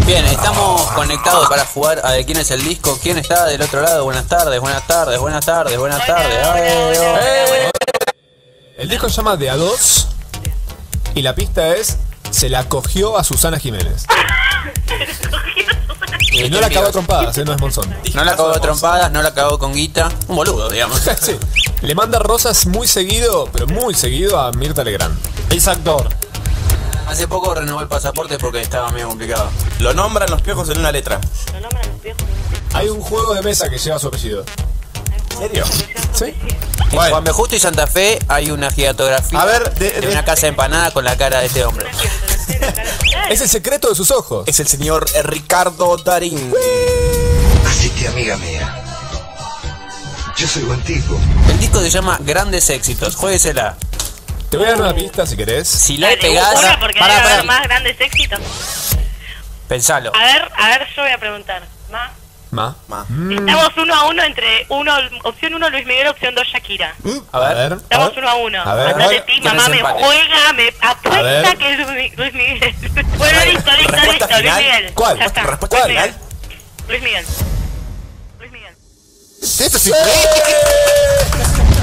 Bien, estamos conectados para jugar a de quién es el disco. ¿Quién está del otro lado? Buenas tardes, buenas tardes, buenas tardes, buenas tardes. El disco se llama De a dos y la pista es se la cogió a Susana Jiménez. Y no la cagó a trompadas, no es Monzón. No la cagó a trompadas, no la cagó con guita. Un boludo, digamos. Sí. Le manda rosas muy seguido, pero muy seguido a Mirta Legrand. Es actor. Hace poco renovó el pasaporte porque estaba medio complicado. Lo nombran los piojos en una letra. Hay un juego de mesa que lleva su apellido. ¿En serio? Sí. En Juan B. Justo y Santa Fe hay una gigantografía A ver, de una casa empanada con la cara de este hombre. Es el secreto de sus ojos. Es el señor Ricardo Darín. Así que, amiga mía, yo soy buen tipo. El disco se llama Grandes Éxitos. Jueguesela. Te voy a dar una pista si querés. Si la Dale, pegás, una porque debe haber más grandes éxitos. pensalo. A ver, yo voy a preguntar. ¿Más? Ma. Estamos 1-1 entre opción 1 Luis Miguel, opción 2 Shakira. A ver. Estamos 1-1. A ver. Andate ti, mamá me empate. juega, me A apuesta ver. que es Luis Miguel. Bueno, listo, ¿Respuesta Luis final? Miguel. ¿Cuál? Ya está. ¿Respuesta Luis final? Miguel. Luis Miguel. Luis Miguel. Esto sí.